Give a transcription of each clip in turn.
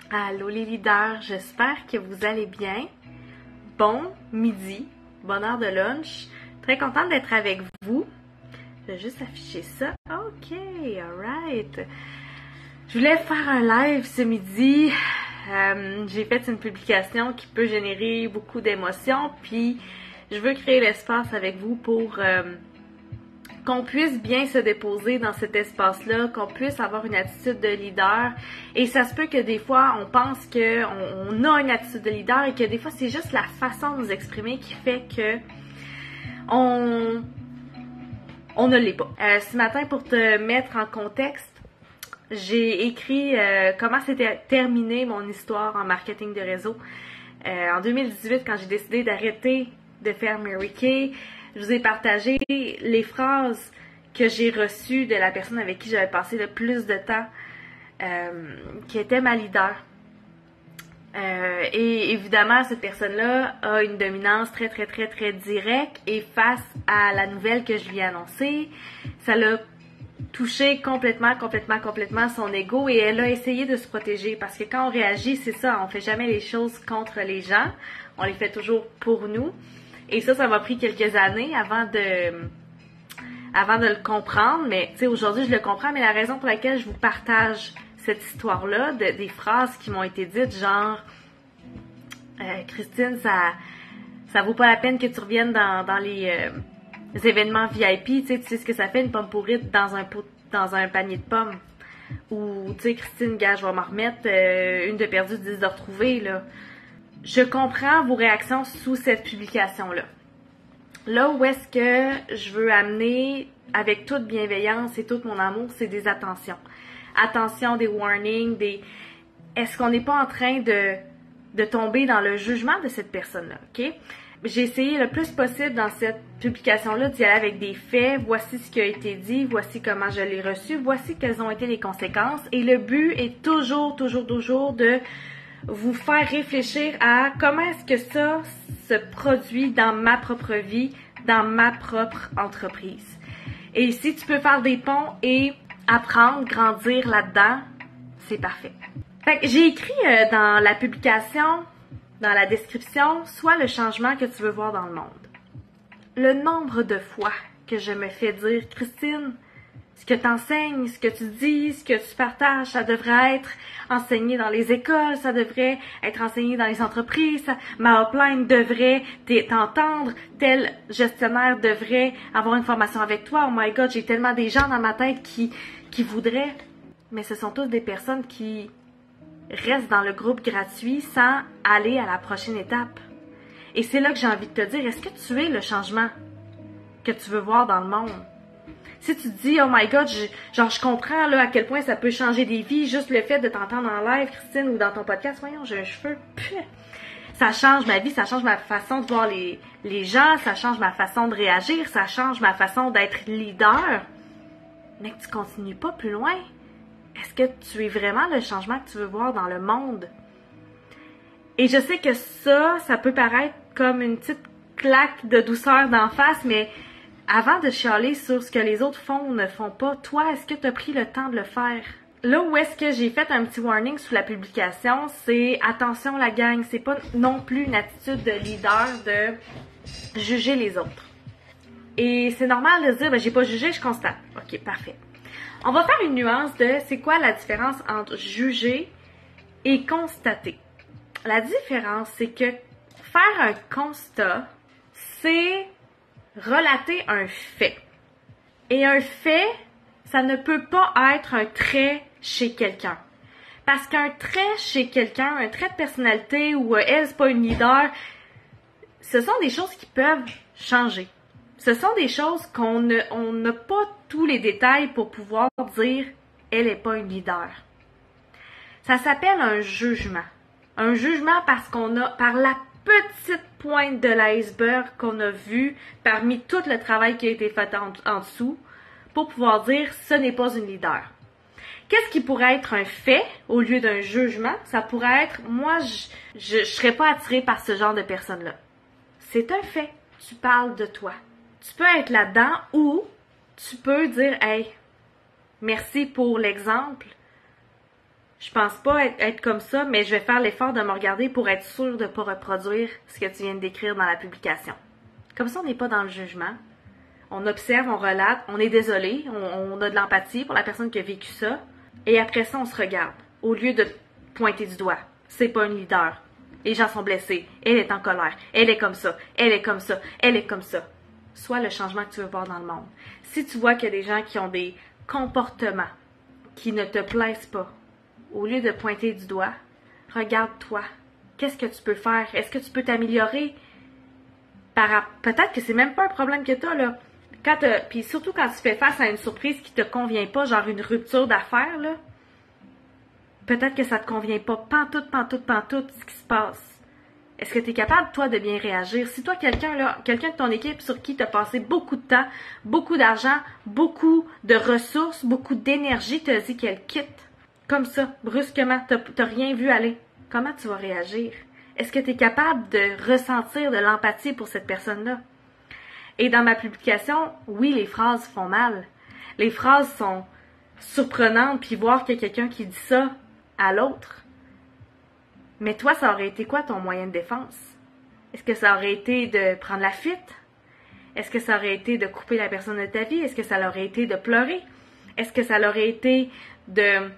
Allô les leaders, j'espère que vous allez bien. Bon midi, bonne heure de lunch. Très contente d'être avec vous. Je vais juste afficher ça. Ok, alright. Je voulais faire un live ce midi. J'ai fait une publication qui peut générer beaucoup d'émotions, puis je veux créer l'espace avec vous pour qu'on puisse bien se déposer dans cet espace-là, qu'on puisse avoir une attitude de leader. Et ça se peut que des fois, on pense qu'on a une attitude de leader et que des fois, c'est juste la façon de nous exprimer qui fait que on ne l'est pas. Ce matin, pour te mettre en contexte, j'ai écrit comment s'était terminée mon histoire en marketing de réseau. En 2018, quand j'ai décidé d'arrêter de faire Mary Kay, je vous ai partagé les phrases que j'ai reçues de la personne avec qui j'avais passé le plus de temps, qui était ma leader. Et évidemment, cette personne-là a une dominance très, très, très, très directe, et face à la nouvelle que je lui ai annoncée, ça l'a touché complètement son ego, et elle a essayé de se protéger, parce que quand on réagit, c'est ça, on fait jamais les choses contre les gens, on les fait toujours pour nous. Et ça m'a pris quelques années avant de le comprendre, mais tu sais, aujourd'hui je le comprends, mais la raison pour laquelle je vous partage cette histoire-là, des phrases qui m'ont été dites, genre Christine, ça vaut pas la peine que tu reviennes dans les événements VIP, tu sais ce que ça fait une pomme pourrite dans un panier de pommes. Ou tu sais, Christine, gars, je vais m'en remettre, une de perdue, 10 de retrouvée, là. Je comprends vos réactions sous cette publication-là. Là où est-ce que je veux amener, avec toute bienveillance et tout mon amour, c'est des attentions. Attention, des warnings, Est-ce qu'on n'est pas en train de tomber dans le jugement de cette personne-là, ok? J'ai essayé le plus possible dans cette publication-là d'y aller avec des faits. Voici ce qui a été dit, voici comment je l'ai reçu, voici quelles ont été les conséquences. Et le but est toujours de vous faire réfléchir à comment est-ce que ça se produit dans ma propre vie, dans ma propre entreprise. Et si tu peux faire des ponts et apprendre, grandir là-dedans, c'est parfait. Fait que j'ai écrit dans la publication, dans la description, soit le changement que tu veux voir dans le monde. Le nombre de fois que je me fais dire, Christine, ce que tu enseignes, ce que tu dis, ce que tu partages, ça devrait être enseigné dans les écoles, ça devrait être enseigné dans les entreprises, ma upline devrait t'entendre, tel gestionnaire devrait avoir une formation avec toi. Oh my God, j'ai tellement des gens dans ma tête qui voudraient, mais ce sont tous des personnes qui restent dans le groupe gratuit sans aller à la prochaine étape. Et c'est là que j'ai envie de te dire, est-ce que tu es le changement que tu veux voir dans le monde? Si tu te dis, oh my God, je comprends là à quel point ça peut changer des vies, juste le fait de t'entendre en live, Christine, ou dans ton podcast, voyons, j'ai un cheveu, ça change ma vie, ça change ma façon de voir les gens, ça change ma façon de réagir, ça change ma façon d'être leader, mais que tu continues pas plus loin. Est-ce que tu es vraiment le changement que tu veux voir dans le monde? Et je sais que ça peut paraître comme une petite claque de douceur d'en face, mais avant de chialer sur ce que les autres font ou ne font pas, toi, est-ce que tu as pris le temps de le faire? Là où est-ce que j'ai fait un petit warning sous la publication, c'est attention la gang, c'est pas non plus une attitude de leader de juger les autres. Et c'est normal de se dire, ben j'ai pas jugé, je constate. Ok, parfait. On va faire une nuance de c'est quoi la différence entre juger et constater. La différence, c'est que faire un constat, c'est relater un fait. Et un fait, ça ne peut pas être un trait chez quelqu'un. Parce qu'un trait chez quelqu'un, un trait de personnalité ou elle, c'est pas une leader, ce sont des choses qui peuvent changer. Ce sont des choses on n'a pas tous les détails pour pouvoir dire elle n'est pas une leader. Ça s'appelle un jugement. Un jugement parce qu'on a, par la petite pointe de l'iceberg qu'on a vu parmi tout le travail qui a été fait en dessous pour pouvoir dire ce n'est pas une leader. Qu'est-ce qui pourrait être un fait au lieu d'un jugement? Ça pourrait être, moi, je serais pas attirée par ce genre de personne-là. C'est un fait. Tu parles de toi. Tu peux être là-dedans ou tu peux dire, hey, merci pour l'exemple, Je pense pas être comme ça, mais je vais faire l'effort de me regarder pour être sûre de ne pas reproduire ce que tu viens de décrire dans la publication. Comme ça, on n'est pas dans le jugement. On observe, on relate, on est désolé, on a de l'empathie pour la personne qui a vécu ça. Et après ça, on se regarde. Au lieu de pointer du doigt. C'est pas une leader. Les gens sont blessés. Elle est en colère. Elle est comme ça. Elle est comme ça. Elle est comme ça. Sois le changement que tu veux voir dans le monde. Si tu vois qu'il y a des gens qui ont des comportements qui ne te plaisent pas, au lieu de pointer du doigt, regarde-toi. Qu'est-ce que tu peux faire? Est-ce que tu peux t'améliorer? Peut-être que c'est même pas un problème que tu as, là. Puis surtout quand tu fais face à une surprise qui te convient pas, genre une rupture d'affaires, là, peut-être que ça te convient pas pantoute, ce qui se passe. Est-ce que tu es capable, toi, de bien réagir? Si toi, quelqu'un de ton équipe sur qui tu as passé beaucoup de temps, beaucoup d'argent, beaucoup de ressources, beaucoup d'énergie, te dit qu'elle quitte, comme ça, brusquement, t'as rien vu aller, comment tu vas réagir? Est-ce que tu es capable de ressentir de l'empathie pour cette personne-là? Et dans ma publication, oui, les phrases font mal. Les phrases sont surprenantes, puis voir qu'il y a quelqu'un qui dit ça à l'autre. Mais toi, ça aurait été quoi ton moyen de défense? Est-ce que ça aurait été de prendre la fuite? Est-ce que ça aurait été de couper la personne de ta vie? Est-ce que ça aurait été de pleurer? Est-ce que ça aurait été de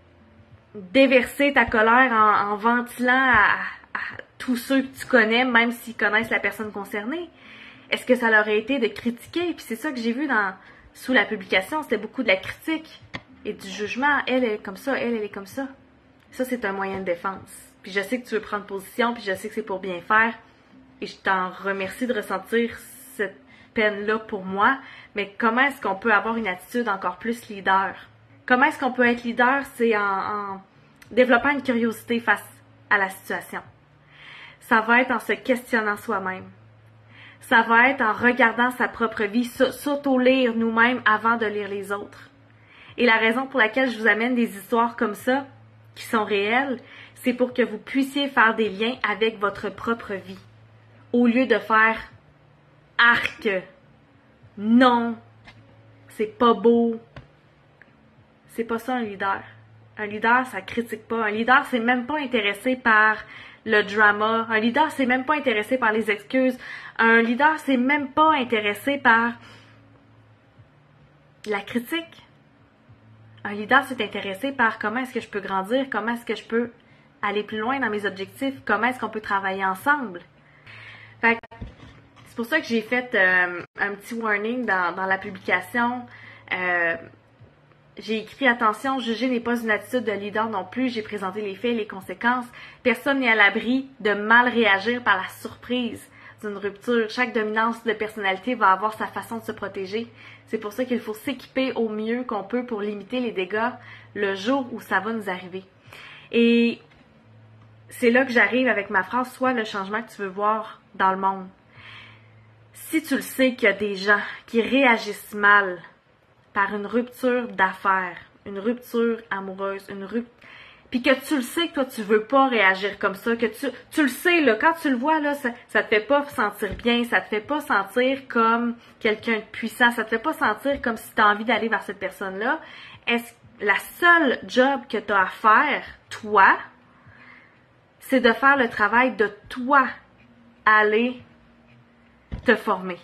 déverser ta colère en ventilant à tous ceux que tu connais, même s'ils connaissent la personne concernée? Est-ce que ça aurait été de critiquer? Puis c'est ça que j'ai vu sous la publication, c'était beaucoup de la critique et du jugement. Elle est comme ça, elle est comme ça. Ça, c'est un moyen de défense. Puis je sais que tu veux prendre position, puis je sais que c'est pour bien faire. Et je t'en remercie de ressentir cette peine-là pour moi. Mais comment est-ce qu'on peut avoir une attitude encore plus leader? Comment est-ce qu'on peut être leader? C'est en développant une curiosité face à la situation. Ça va être en se questionnant soi-même. Ça va être en regardant sa propre vie, s'auto-lire nous-mêmes avant de lire les autres. Et la raison pour laquelle je vous amène des histoires comme ça, qui sont réelles, c'est pour que vous puissiez faire des liens avec votre propre vie. Au lieu de faire « arc »,« non »,« c'est pas beau ». C'est pas ça un leader. Un leader, ça critique pas. Un leader, c'est même pas intéressé par le drama. Un leader, c'est même pas intéressé par les excuses. Un leader, c'est même pas intéressé par la critique. Un leader, c'est intéressé par comment est-ce que je peux grandir, comment est-ce que je peux aller plus loin dans mes objectifs, comment est-ce qu'on peut travailler ensemble. Fait que c'est pour ça que j'ai fait un petit warning dans la publication. J'ai écrit « Attention, juger n'est pas une attitude de leader non plus. » J'ai présenté les faits et les conséquences. Personne n'est à l'abri de mal réagir par la surprise d'une rupture. Chaque dominance de personnalité va avoir sa façon de se protéger. C'est pour ça qu'il faut s'équiper au mieux qu'on peut pour limiter les dégâts le jour où ça va nous arriver. Et c'est là que j'arrive avec ma phrase « Sois le changement que tu veux voir dans le monde. » Si tu le sais qu'il y a des gens qui réagissent mal par une rupture d'affaires, une rupture amoureuse, puis que tu le sais que toi, tu veux pas réagir comme ça, que tu le sais, là, quand tu le vois, là, ça te fait pas sentir bien, ça te fait pas sentir comme quelqu'un de puissant, ça te fait pas sentir comme si tu as envie d'aller vers cette personne-là. Est-ce la seule job que tu as à faire, toi, c'est de faire le travail de toi, aller te former.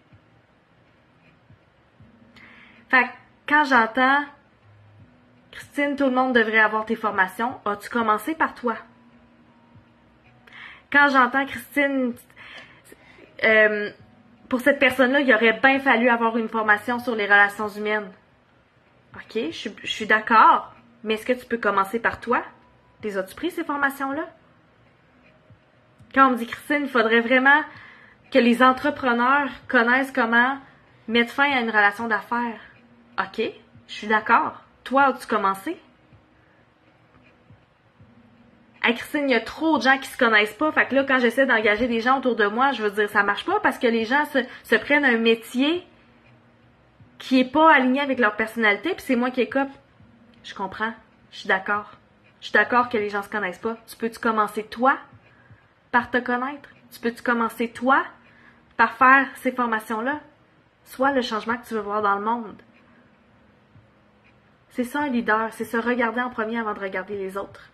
Fait que quand j'entends « Christine, tout le monde devrait avoir tes formations », as-tu commencé par toi? Quand j'entends « Christine, pour cette personne-là, il aurait bien fallu avoir une formation sur les relations humaines. » OK, je suis d'accord, mais est-ce que tu peux commencer par toi? Les as-tu pris, ces formations-là? Quand on me dit « Christine, il faudrait vraiment que les entrepreneurs connaissent comment mettre fin à une relation d'affaires. » OK, je suis d'accord. Toi, as-tu commencé? Hey Christine, il y a trop de gens qui se connaissent pas. Fait que là, quand j'essaie d'engager des gens autour de moi, je veux dire, ça marche pas parce que les gens se prennent un métier qui est pas aligné avec leur personnalité, puis c'est moi qui écope. Je comprends. Je suis d'accord. Je suis d'accord que les gens se connaissent pas. Tu peux-tu commencer toi par te connaître? Tu peux-tu commencer toi par faire ces formations-là? Sois le changement que tu veux voir dans le monde. C'est ça un leader, c'est se regarder en premier avant de regarder les autres.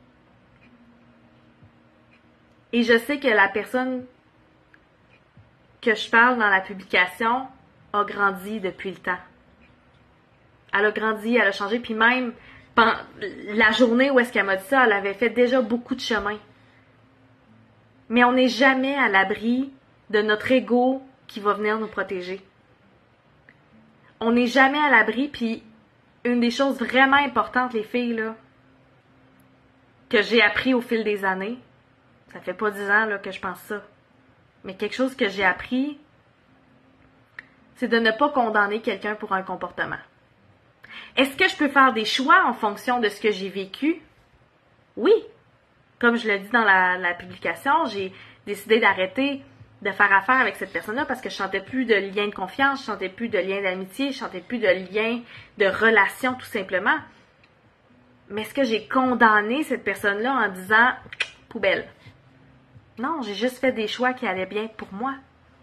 Et je sais que la personne que je parle dans la publication a grandi depuis le temps. Elle a grandi, elle a changé, puis même la journée où est-ce qu'elle m'a dit ça, elle avait fait déjà beaucoup de chemin. Mais on n'est jamais à l'abri de notre ego qui va venir nous protéger. On n'est jamais à l'abri, puis une des choses vraiment importantes, les filles, là, que j'ai appris au fil des années, ça fait pas 10 ans là, que je pense ça, mais quelque chose que j'ai appris, c'est de ne pas condamner quelqu'un pour un comportement. Est-ce que je peux faire des choix en fonction de ce que j'ai vécu? Oui. Comme je le dis dans la publication, j'ai décidé d'arrêter de faire affaire avec cette personne-là parce que je sentais plus de lien de confiance, je sentais plus de lien d'amitié, je sentais plus de lien de relation tout simplement. Mais est-ce que j'ai condamné cette personne-là en disant « poubelle ». Non, j'ai juste fait des choix qui allaient bien pour moi.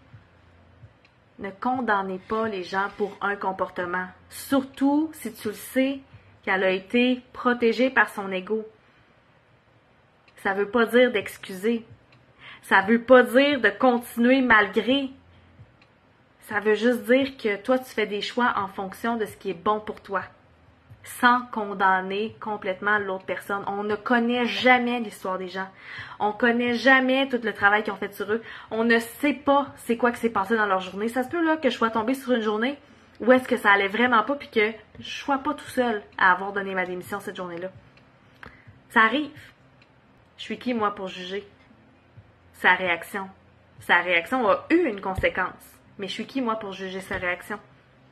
Ne condamnez pas les gens pour un comportement. Surtout si tu le sais qu'elle a été protégée par son ego. Ça veut pas dire d'excuser. Ça veut pas dire de continuer malgré. Ça veut juste dire que toi, tu fais des choix en fonction de ce qui est bon pour toi. Sans condamner complètement l'autre personne. On ne connaît jamais l'histoire des gens. On connaît jamais tout le travail qu'ils ont fait sur eux. On ne sait pas c'est quoi qui s'est passé dans leur journée. Ça se peut là que je sois tombée sur une journée où est-ce que ça allait vraiment pas puis que je sois pas tout seul à avoir donné ma démission cette journée-là. Ça arrive. Je suis qui, moi, pour juger? Sa réaction. Sa réaction a eu une conséquence. Mais je suis qui, moi, pour juger sa réaction?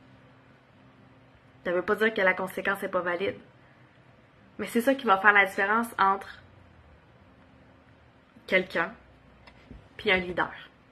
Ça veut pas dire que la conséquence n'est pas valide. Mais c'est ça qui va faire la différence entre quelqu'un puis un leader.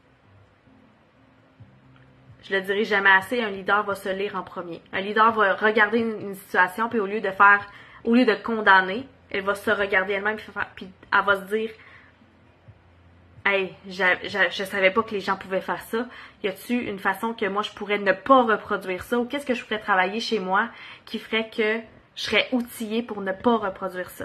Je le dirai jamais assez, un leader va se lire en premier. Un leader va regarder une situation, puis au lieu de condamner, elle va se regarder elle-même, puis elle va se dire « Hey, je savais pas que les gens pouvaient faire ça. Y a-t-il une façon que moi je pourrais ne pas reproduire ça? Ou qu'est-ce que je pourrais travailler chez moi qui ferait que je serais outillée pour ne pas reproduire ça? »